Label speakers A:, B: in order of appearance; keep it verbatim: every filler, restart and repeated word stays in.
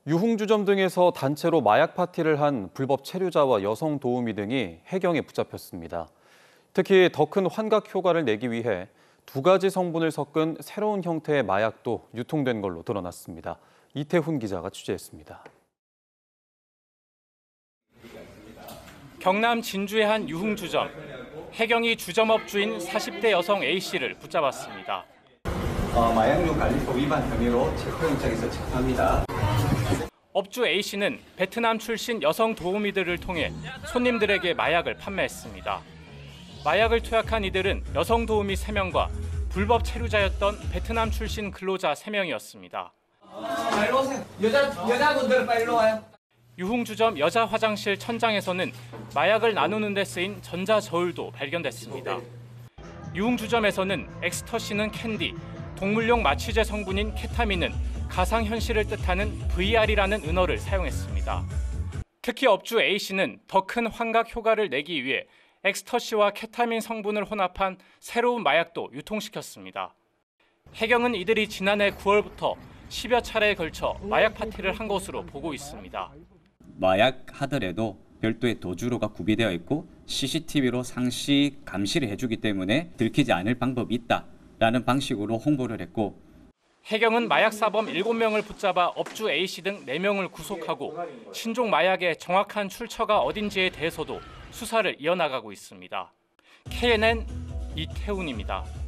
A: 유흥주점 등에서 단체로 마약 파티를 한 불법 체류자와 여성 도우미 등이 해경에 붙잡혔습니다. 특히 더 큰 환각 효과를 내기 위해 두 가지 성분을 섞은 새로운 형태의 마약도 유통된 걸로 드러났습니다. 이태훈 기자가 취재했습니다.
B: 경남 진주의 한 유흥주점. 해경이 주점업주인 사십 대 여성 A씨를 붙잡았습니다.
C: 어, 마약류 관리법 위반 혐의로 체포영장에서 체포합니다.
B: 업주 A씨는 베트남 출신 여성 도우미들을 통해 손님들에게 마약을 판매했습니다. 마약을 투약한 이들은 여성 도우미 세 명과 불법 체류자였던 베트남 출신 근로자 세 명이었습니다.
D: 빨리 오세요. 여자, 여자분들 빨리 와요.
B: 유흥주점 여자 화장실 천장에서는 마약을 나누는 데 쓰인 전자저울도 발견됐습니다. 유흥주점에서는 엑스터시는 캔디, 동물용 마취제 성분인 케타민은 가상현실을 뜻하는 브이알이라는 은어를 사용했습니다. 특히 업주 A씨는 더 큰 환각 효과를 내기 위해 엑스터시와 케타민 성분을 혼합한 새로운 마약도 유통시켰습니다. 해경은 이들이 지난해 구월부터 십여 차례에 걸쳐 마약 파티를 한 것으로 보고 있습니다.
E: 마약 하더라도 별도의 도주로가 구비되어 있고 씨씨티비로 상시 감시를 해주기 때문에 들키지 않을 방법이 있다라는 방식으로 홍보를 했고,
B: 해경은 마약사범 일곱 명을 붙잡아 업주 A씨 등 네 명을 구속하고 신종 마약의 정확한 출처가 어딘지에 대해서도 수사를 이어나가고 있습니다. 케이엔엔 이태훈입니다.